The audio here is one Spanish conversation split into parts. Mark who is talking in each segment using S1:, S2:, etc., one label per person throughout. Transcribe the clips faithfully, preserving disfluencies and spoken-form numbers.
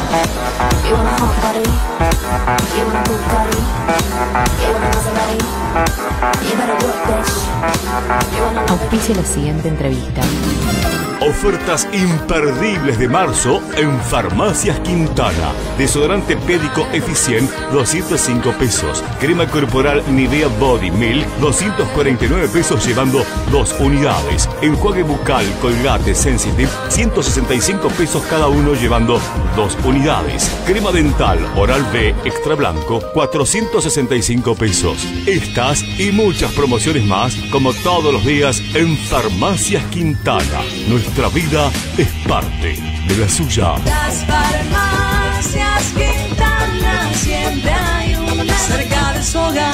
S1: You want a hot body? You want a Bugatti? You want a Maserati? You better work, bitch. You want a...
S2: Auspicia la siguiente entrevista.
S3: Ofertas imperdibles de marzo en Farmacias Quintana. Desodorante Pédico Eficient, doscientos cinco pesos. Crema corporal Nivea Body Milk, doscientos cuarenta y nueve pesos llevando dos unidades. Enjuague bucal Colgate Sensitive, ciento sesenta y cinco pesos cada uno llevando dos unidades. Crema dental Oral B Extra Blanco, cuatrocientos sesenta y cinco pesos. Estas y muchas promociones más, como todos los días en Farmacias Quintana. Nuestra vida es parte de la suya.
S4: Las Farmacias Quintana, siempre hay una cerca de su hogar.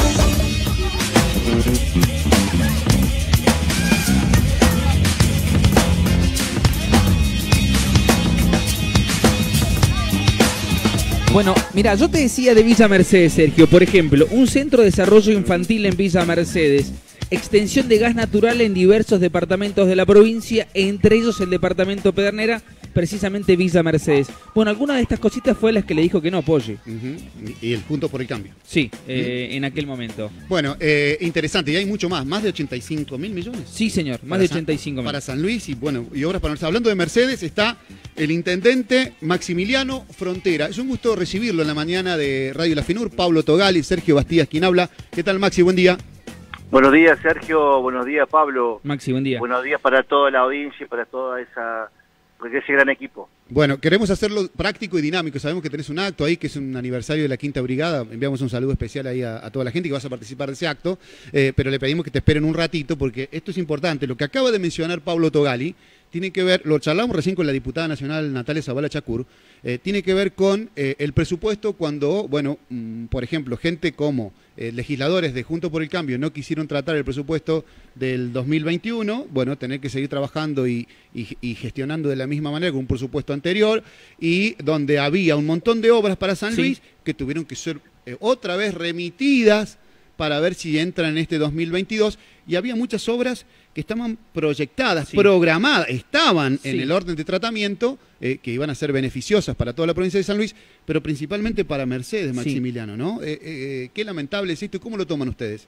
S5: Bueno, mira, yo te decía de Villa Mercedes, Sergio, por ejemplo, un centro de desarrollo infantil en Villa Mercedes, extensión de gas natural en diversos departamentos de la provincia, entre ellos el departamento Pedernera, precisamente Villa Mercedes. Bueno, alguna de estas cositas fue las que le dijo que no, Polly.
S6: Uh-huh. Y el punto por el cambio.
S5: Sí, eh, ¿Mm? en aquel momento.
S6: Bueno, eh, interesante, y hay mucho más, más de ochenta y cinco mil millones.
S5: Sí, señor, más
S6: para
S5: de
S6: San,
S5: ochenta y cinco mil.
S6: Para San Luis y bueno, y obras para... Hablando de Mercedes, está el intendente Maximiliano Frontera. Es un gusto recibirlo en la mañana de Radio La FENUR. Pablo Togali, Sergio Bastías, quien habla. ¿Qué tal, Maxi? Buen día.
S7: Buenos días, Sergio. Buenos días, Pablo.
S5: Maxi, buen día.
S7: Buenos días para toda la audiencia y para toda esa, porque ese gran equipo.
S6: Bueno, queremos hacerlo práctico y dinámico. Sabemos que tenés un acto ahí, que es un aniversario de la Quinta Brigada. Enviamos un saludo especial ahí a, a toda la gente que vas a participar de ese acto. Eh, pero le pedimos que te esperen un ratito porque esto es importante. Lo que acaba de mencionar Pablo Togali tiene que ver, lo charlamos recién con la diputada nacional Natalia Zavala Chacur, eh, tiene que ver con eh, el presupuesto cuando, bueno, mmm, por ejemplo, gente como eh, legisladores de Juntos por el Cambio no quisieron tratar el presupuesto del dos mil veintiuno, bueno, tener que seguir trabajando y, y, y gestionando de la misma manera con un presupuesto anterior, y donde había un montón de obras para San Luis sí. que tuvieron que ser eh, otra vez remitidas para ver si entran en este dos mil veintidós, y había muchas obras que estaban proyectadas, sí. programadas, estaban sí. en el orden de tratamiento, eh, que iban a ser beneficiosas para toda la provincia de San Luis, pero principalmente para Mercedes, Maximiliano, sí. ¿no? Eh, eh, qué lamentable es esto, ¿y cómo lo toman ustedes?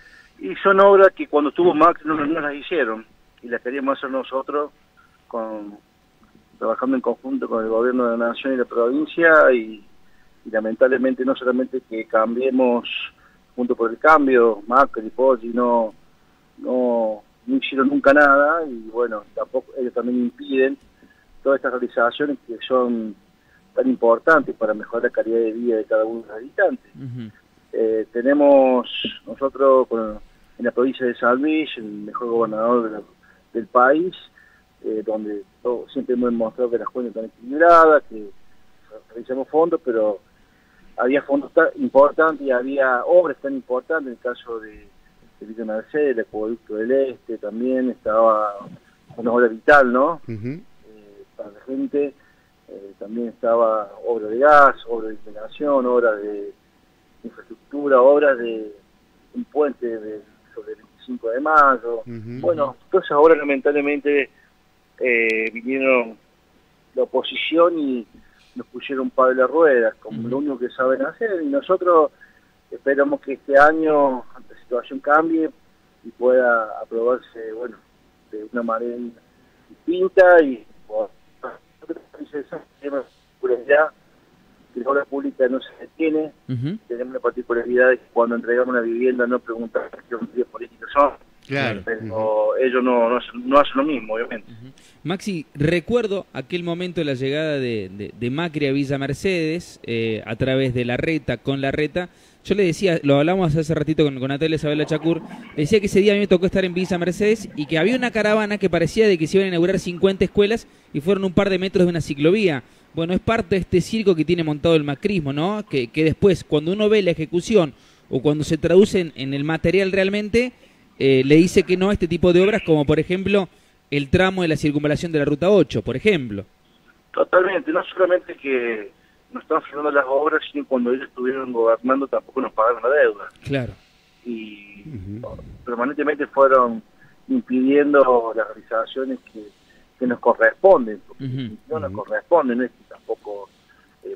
S7: Y son obras que cuando estuvo Max no, no las hicieron, y las queríamos hacer nosotros, con, trabajando en conjunto con el gobierno de la nación y la provincia, y, y lamentablemente no solamente que cambiemos junto por el cambio, Macri y Poggi no, no, no hicieron nunca nada, y bueno, tampoco ellos también impiden todas estas realizaciones que son tan importantes para mejorar la calidad de vida de cada uno de los habitantes. Uh-huh. eh, tenemos nosotros con, en la provincia de San Luis el mejor gobernador de la, del país, eh, donde todo, siempre hemos demostrado que las cuentas están equilibradas, que realizamos fondos, pero había fondos tan importantes y había obras tan importantes, en el caso de, de Villa Mercedes, el acueducto del Este, también estaba una obra vital, ¿no? Uh-huh. eh, para la gente, eh, también estaba obra de gas, obra de iluminación, obras de infraestructura, obras de un puente de, sobre el veinticinco de mayo. Uh-huh. Bueno, todas esas obras lamentablemente eh, vinieron la oposición y nos pusieron un par de las ruedas, como uh-huh. lo único que saben hacer, y nosotros esperamos que este año la situación cambie y pueda aprobarse, bueno, de una manera distinta, y bueno, seguridad, que la obra pública no se detiene, uh-huh. tenemos la particularidad de que cuando entregamos una vivienda no preguntamos qué partidos políticos son. Claro. Pero uh-huh. ellos no, no, no hacen lo mismo, obviamente. Uh-huh.
S5: Maxi, recuerdo aquel momento de la llegada de, de, de Macri a Villa Mercedes, eh, a través de la reta, con la reta. Yo le decía, lo hablamos hace ratito con, con Natalia Zavala Chacur, le decía que ese día a mí me tocó estar en Villa Mercedes y que había una caravana que parecía de que se iban a inaugurar cincuenta escuelas y fueron un par de metros de una ciclovía. Bueno, es parte de este circo que tiene montado el macrismo, ¿no? Que, que después, cuando uno ve la ejecución o cuando se traducen en el material realmente, eh, le dice que no a este tipo de obras, como por ejemplo el tramo de la circunvalación de la Ruta ocho, por ejemplo.
S7: Totalmente, no solamente que nos están frenando las obras, sino cuando ellos estuvieron gobernando tampoco nos pagaron la deuda.
S5: Claro.
S7: Y uh-huh. permanentemente fueron impidiendo las realizaciones que, que nos corresponden, porque uh-huh. no nos corresponden, no es que tampoco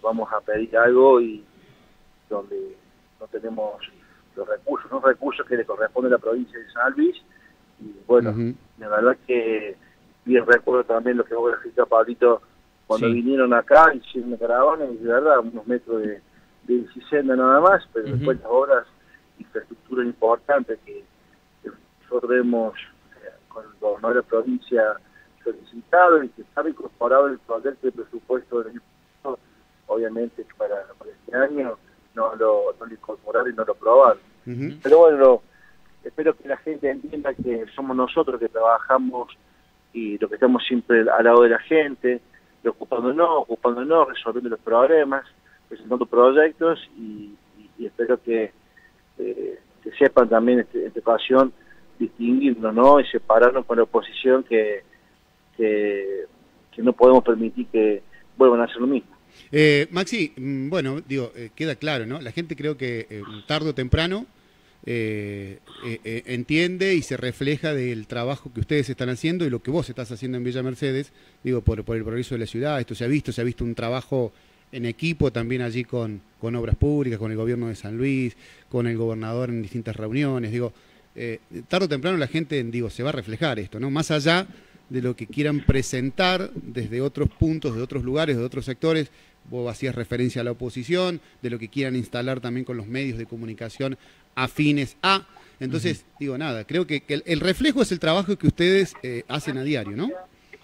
S7: vamos a pedir algo y donde no tenemos los recursos, no recursos que le corresponde a la provincia de San Luis. Y bueno, uh-huh. la verdad que bien recuerdo también lo que vos graficaste, Pablito, cuando sí. vinieron acá, hicieron una caravana y de verdad unos metros de, de bicicenda nada más, pero uh-huh. después las obras, infraestructura importante que, que nosotros hemos eh, con el gobernador de la provincia solicitado y que estaba incorporado en el proyecto de presupuesto del año, obviamente para, para este año no lo, no lo incorporaron y no lo aprobaron. Uh-huh. Pero bueno, espero que la gente entienda que somos nosotros que trabajamos y lo que estamos siempre al lado de la gente, ocupándonos, ocupándonos, resolviendo los problemas, presentando proyectos y, y, y espero que, eh, que sepan también este, esta ocasión distinguirnos, ¿no? Y separarnos con la oposición que, que, que no podemos permitir que vuelvan a hacer lo mismo.
S6: Eh, Maxi, bueno, digo, eh, queda claro, ¿no? La gente creo que eh, tarde o temprano eh, eh, eh, entiende y se refleja del trabajo que ustedes están haciendo y lo que vos estás haciendo en Villa Mercedes, digo, por, por el progreso de la ciudad. Esto se ha visto, se ha visto un trabajo en equipo también allí con, con Obras Públicas, con el gobierno de San Luis, con el gobernador en distintas reuniones. Digo, eh, tarde o temprano la gente, digo, se va a reflejar esto, ¿no? Más allá de lo que quieran presentar desde otros puntos, de otros lugares, de otros sectores. Vos hacías referencia a la oposición, de lo que quieran instalar también con los medios de comunicación afines a. Entonces, uh-huh. digo, nada, creo que, que el, el reflejo es el trabajo que ustedes eh, hacen a diario, ¿no?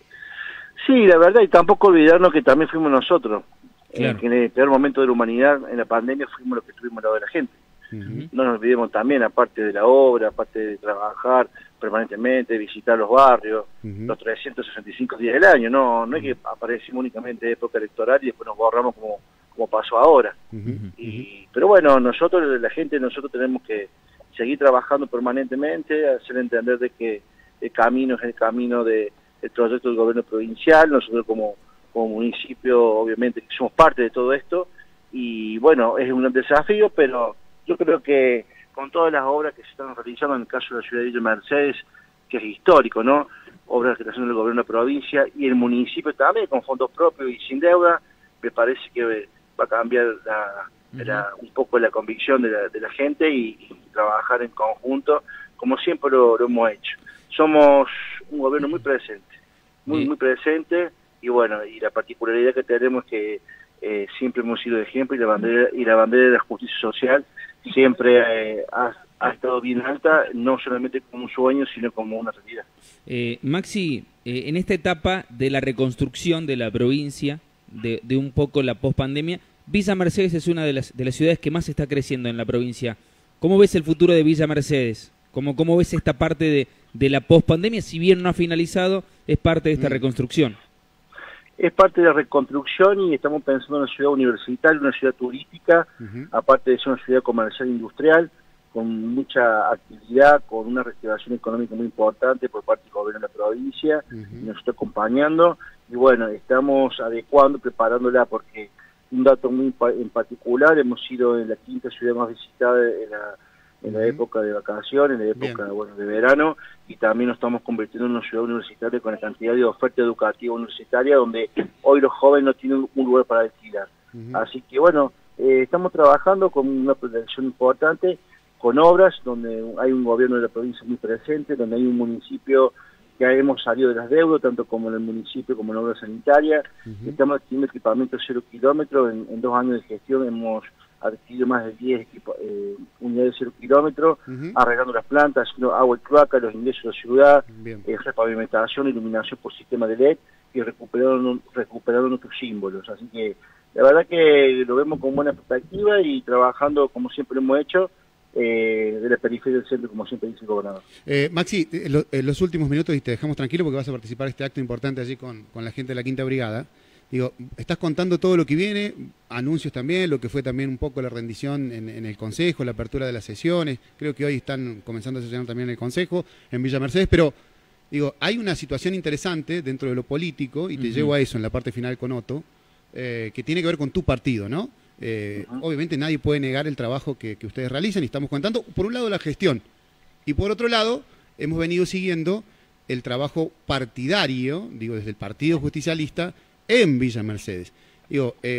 S7: Sí, la verdad, y tampoco olvidarnos que también fuimos nosotros,
S5: claro.
S7: eh, que en el peor momento de la humanidad, en la pandemia, fuimos los que estuvimos al lado de la gente. Uh-huh. No nos olvidemos también, aparte de la obra, aparte de trabajar permanentemente, visitar los barrios, uh-huh. los trescientos sesenta y cinco días del año, no no es que aparecimos únicamente en época electoral y después nos borramos como, como pasó ahora. Uh-huh. y Pero bueno, nosotros, la gente, nosotros tenemos que seguir trabajando permanentemente, hacer entender de que el camino es el camino de, del proyecto del gobierno provincial, nosotros como, como municipio, obviamente, que somos parte de todo esto, y bueno, es un gran desafío, pero yo creo que con todas las obras que se están realizando en el caso de la ciudad de Villa Mercedes, que es histórico, ¿no? Obras que está haciendo el gobierno de la provincia y el municipio también, con fondos propios y sin deuda, me parece que va a cambiar la, uh-huh. la, un poco la convicción de la, de la gente y, y trabajar en conjunto, como siempre lo, lo hemos hecho. Somos un gobierno muy presente, muy, muy presente, y bueno, y la particularidad que tenemos es que eh, siempre hemos sido de ejemplo y la bandera, y la bandera de la justicia social siempre eh, ha, ha estado bien alta, no solamente como un sueño, sino como una realidad.
S5: Eh, Maxi, eh, en esta etapa de la reconstrucción de la provincia, de, de un poco la pospandemia, Villa Mercedes es una de las, de las ciudades que más está creciendo en la provincia. ¿Cómo ves el futuro de Villa Mercedes? ¿Cómo, cómo ves esta parte de, de la pospandemia? Si bien no ha finalizado, es parte de esta mm. reconstrucción.
S7: Es parte de la reconstrucción y estamos pensando en una ciudad universitaria, una ciudad turística, uh-huh. aparte de ser una ciudad comercial industrial, con mucha actividad, con una reactivación económica muy importante por parte del gobierno de la provincia, uh-huh. y nos está acompañando, y bueno, estamos adecuando, preparándola, porque un dato muy en particular, hemos sido en la quinta ciudad más visitada en la en la uh-huh. época de vacaciones, en la época bueno, de verano, y también nos estamos convirtiendo en una ciudad universitaria con la cantidad de oferta educativa universitaria, donde hoy los jóvenes no tienen un lugar para alquilar. Uh-huh. Así que bueno, eh, estamos trabajando con una proyección importante, con obras, donde hay un gobierno de la provincia muy presente, donde hay un municipio que hemos salido de las deudas, tanto como en el municipio como en obra sanitaria. Uh-huh. Estamos adquiriendo equipamiento cero kilómetros, en, en dos años de gestión hemos adquirido más de diez equipo, eh, unidades de cero kilómetros, uh-huh. arreglando las plantas, haciendo agua y cloaca, los ingresos de la ciudad, eh, repavimentación, iluminación por sistema de L E D y recuperando, recuperando nuestros símbolos. Así que la verdad que lo vemos con buena perspectiva y trabajando como siempre lo hemos hecho, eh, de la periferia del centro, como siempre dice el gobernador.
S6: Eh, Maxi, en lo, en los últimos minutos, y te dejamos tranquilo porque vas a participar en este acto importante allí con, con la gente de la Quinta Brigada. Digo, estás contando todo lo que viene, anuncios también, lo que fue también un poco la rendición en, en el Consejo, la apertura de las sesiones, creo que hoy están comenzando a sesionar también en el Consejo, en Villa Mercedes, pero digo, hay una situación interesante dentro de lo político, y te uh-huh. llevo a eso en la parte final con Otto, eh, que tiene que ver con tu partido, ¿no? Eh, uh-huh. Obviamente nadie puede negar el trabajo que, que ustedes realizan, y estamos contando, por un lado, la gestión, y por otro lado, hemos venido siguiendo el trabajo partidario, digo, desde el Partido Justicialista, en Villa Mercedes. Digo, eh,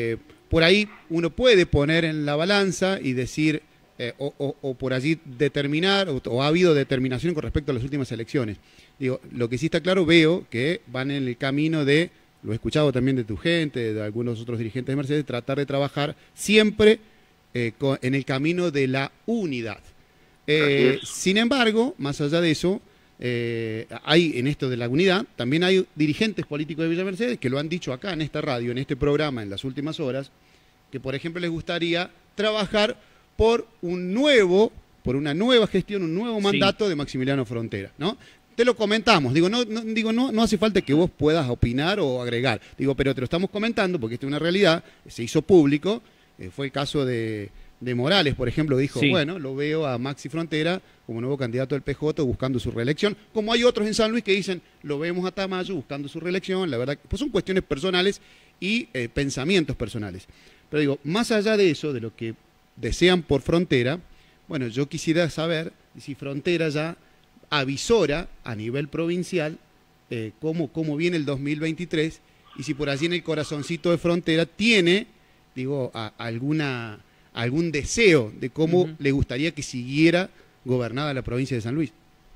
S6: por ahí uno puede poner en la balanza y decir, eh, o, o, o por allí determinar, o, o ha habido determinación con respecto a las últimas elecciones. Digo, lo que sí está claro, veo que van en el camino de, lo he escuchado también de tu gente, de algunos otros dirigentes de Mercedes, tratar de trabajar siempre eh, con, en el camino de la unidad. Eh, sin embargo, más allá de eso, eh, hay en esto de la unidad, también hay dirigentes políticos de Villa Mercedes que lo han dicho acá en esta radio, en este programa, en las últimas horas, que por ejemplo les gustaría trabajar por un nuevo, por una nueva gestión, un nuevo mandato sí. de Maximiliano Frontera, ¿no? Te lo comentamos, digo, no, no, digo no, no hace falta que vos puedas opinar o agregar, digo, pero te lo estamos comentando porque esto es una realidad, se hizo público, eh, fue el caso de, de Morales, por ejemplo, dijo, sí. bueno, lo veo a Maxi Frontera como nuevo candidato del P J buscando su reelección, como hay otros en San Luis que dicen, lo vemos a Tamayo buscando su reelección, la verdad, pues son cuestiones personales y eh, pensamientos personales. Pero digo, más allá de eso, de lo que desean por Frontera, bueno, yo quisiera saber si Frontera ya avisora a nivel provincial eh, cómo, cómo viene el dos mil veintitrés y si por allí en el corazoncito de Frontera tiene, digo, a, alguna, algún deseo de cómo uh-huh. le gustaría que siguiera gobernada la provincia de San Luis.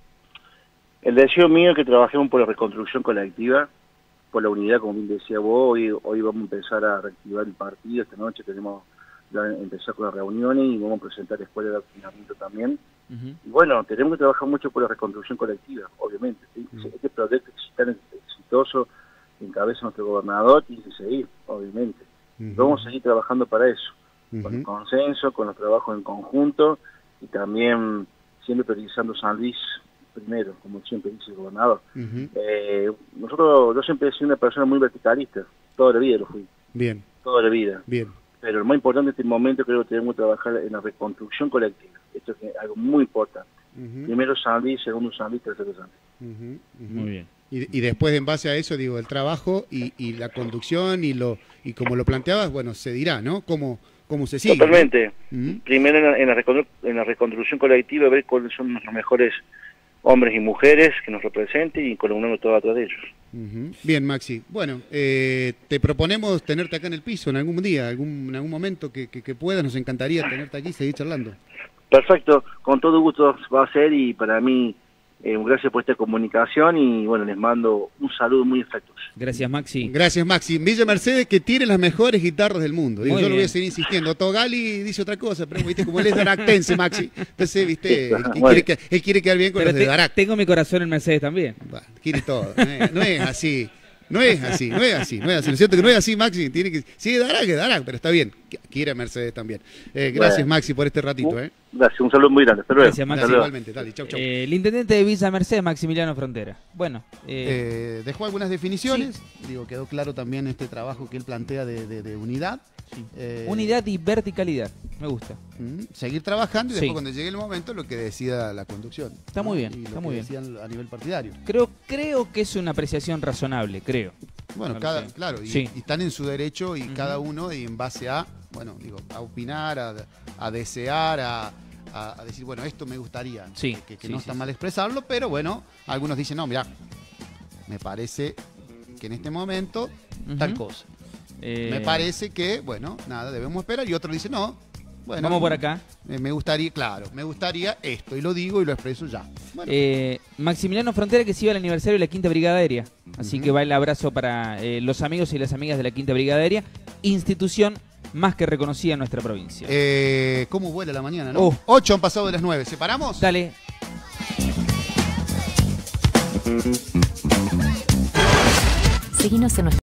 S7: El deseo mío es que trabajemos por la reconstrucción colectiva, por la unidad, como bien decía vos. Hoy, hoy vamos a empezar a reactivar el partido, esta noche tenemos ya empezar con las reuniones y vamos a presentar escuela de adoctrinamiento también. Uh-huh. Y bueno, tenemos que trabajar mucho por la reconstrucción colectiva, obviamente. ¿sí? Uh-huh. Este proyecto es tan exitoso, encabeza nuestro gobernador, tiene que seguir, obviamente. Uh-huh. Vamos a seguir trabajando para eso, uh-huh. con el consenso, con los trabajos en conjunto y también siempre priorizando San Luis primero, como siempre dice el gobernador. Uh-huh. eh, nosotros, yo siempre he sido una persona muy verticalista, toda la vida lo fui.
S6: Bien.
S7: Toda la vida.
S6: Bien.
S7: Pero lo más importante en este momento creo que tenemos que trabajar en la reconstrucción colectiva. Esto es algo muy importante. Uh-huh. Primero San Luis, segundo San Luis, tercero San Luis.
S6: Uh-huh. Uh-huh. Muy bien. Y, y después, en base a eso, digo, el trabajo y, y la conducción y lo y como lo planteabas, bueno, se dirá, ¿no? ¿Cómo, cómo se sigue?
S7: Totalmente.
S6: ¿no? Uh-huh.
S7: Primero en la, en, la reconstru en la reconstrucción colectiva, ver cuáles son nuestros mejores hombres y mujeres que nos representen y colaboramos todo atrás de ellos.
S6: Uh-huh. Bien, Maxi. Bueno, eh, te proponemos tenerte acá en el piso en algún día, algún, en algún momento que, que, que puedas. Nos encantaría tenerte aquí y seguir charlando.
S7: Perfecto, con todo gusto va a ser y para mí, eh, gracias por esta comunicación y bueno, les mando un saludo muy afectuoso.
S5: Gracias, Maxi.
S6: Gracias, Maxi. Villa Mercedes, que tiene las mejores guitarras del mundo. Digo, yo lo voy a seguir insistiendo. Togali dice otra cosa, pero viste como él es daractense, Maxi. Entonces, viste, él, él, quiere, que, él quiere quedar bien con
S5: pero
S6: los
S5: te,
S6: de Darac.
S5: Tengo mi corazón en Mercedes también.
S6: Bueno, quiere todo. No es, no es así. No es así, no es así, no es así. ¿No es cierto que no es así, Maxi? Tiene que, sí, Darac, es Darac, pero está bien. Quiere Mercedes también. Eh, gracias, bueno, Maxi, por este ratito. ¿eh?
S7: Gracias, un saludo muy grande. Hasta luego.
S5: Gracias, Maxi.
S6: Gracias, igualmente. Dale, chau, chau.
S5: Eh, el intendente de Villa Mercedes, Maximiliano Frontera. Bueno.
S6: Eh... Eh, dejó algunas definiciones. Sí. Digo, quedó claro también este trabajo que él plantea de, de, de unidad.
S5: Sí. Eh, unidad y verticalidad. Me gusta.
S6: Seguir trabajando y después
S5: sí.
S6: cuando llegue el momento lo que decida la conducción.
S5: Está muy bien,
S6: y
S5: está
S6: lo
S5: muy
S6: que
S5: bien.
S6: A nivel partidario.
S5: Creo, creo que es una apreciación razonable, creo.
S6: Bueno,
S5: no
S6: cada, claro, y,
S5: sí.
S6: y están en su derecho y uh-huh. cada uno y en base a, bueno, digo, a opinar, a, a desear, a, a, a decir, bueno, esto me gustaría.
S5: Sí.
S6: Que, que
S5: sí,
S6: no
S5: sí,
S6: está
S5: sí.
S6: mal expresarlo, pero bueno, algunos dicen, no, mira, me parece que en este momento uh-huh. tal cosa. Eh... Me parece que, bueno, nada, debemos esperar. Y otro dice, no, bueno,
S5: vamos por acá.
S6: Me, me gustaría, claro, me gustaría esto. Y lo digo y lo expreso ya. Bueno.
S5: Eh, Maximiliano Frontera, que se iba al aniversario de la Quinta Brigada Aérea. Así uh-huh. que va el abrazo para eh, los amigos y las amigas de la Quinta Brigada Aérea. Institución más que reconocida en nuestra provincia.
S6: Eh, ¿Cómo vuela la mañana, no?
S5: Oh.
S6: Ocho han pasado de las nueve. ¿Separamos?
S5: Dale.
S1: Seguinos en nuestra